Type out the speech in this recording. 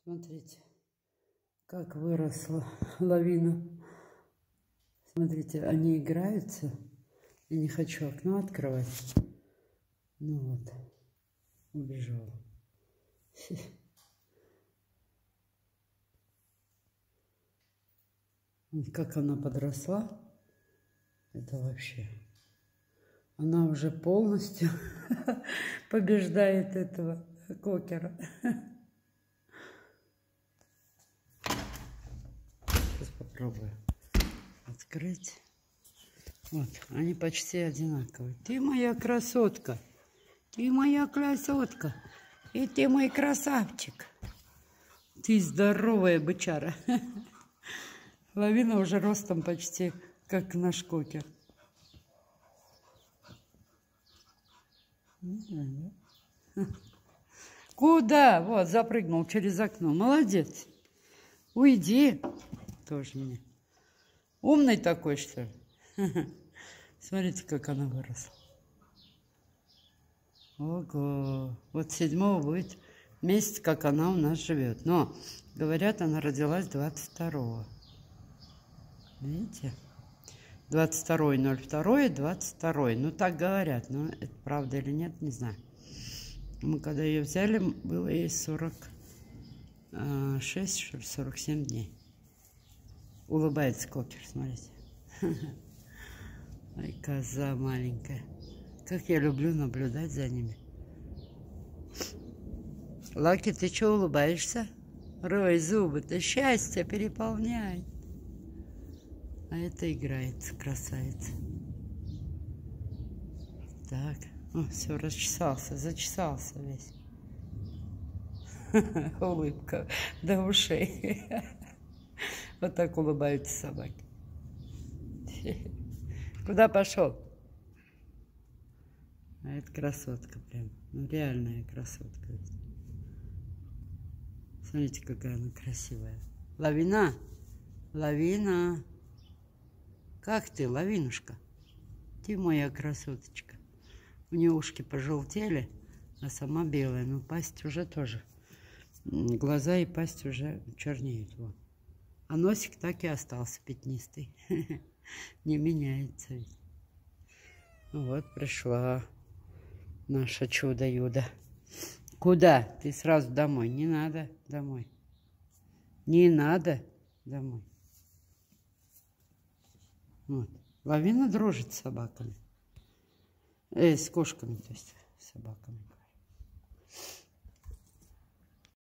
Смотрите, как выросла лавина. Смотрите, они играются. Я не хочу окно открывать. Ну вот, убежала. Как она подросла, это вообще. Она уже полностью побеждает этого кокера. Сейчас попробую открыть. Вот, они почти одинаковые. Ты моя красотка. Ты моя красотка. И ты мой красавчик. Ты здоровая бычара. Лавина уже ростом почти как наш кокер. Куда? Вот, запрыгнул через окно. Молодец. Уйди. Тоже мне. Умный такой, что ли? Смотрите, как она выросла. Ого. Вот 7-го будет месяц, как она у нас живет. Но, говорят, она родилась 22-го. Видите? 22.02, 22. Ну, так говорят. Но это правда или нет, не знаю. Мы когда ее взяли, было ей 46, что ли, 47 дней. Улыбается кокер, смотрите. Ай, коза маленькая. Как я люблю наблюдать за ними. Лаки, ты что улыбаешься? Рой зубы-то, счастье переполняет. А это играет, красавица. Так, все, расчесался, зачесался весь. Улыбка до ушей. Вот так улыбаются собаки. Куда пошел? А это красотка прям. Ну, реальная красотка. Смотрите, какая она красивая. Лавина. Лавина. Как ты, лавинушка? Ты моя красоточка. У нее ушки пожелтели, а сама белая. Но пасть уже тоже. Глаза и пасть уже чернеют. Вот. А носик так и остался пятнистый. Не меняется ведь. Вот пришла наша чудо-юдо. Куда? Ты сразу домой. Не надо домой. Не надо домой. Вот. Лавина дружит с собаками. С кошками, то есть с собаками.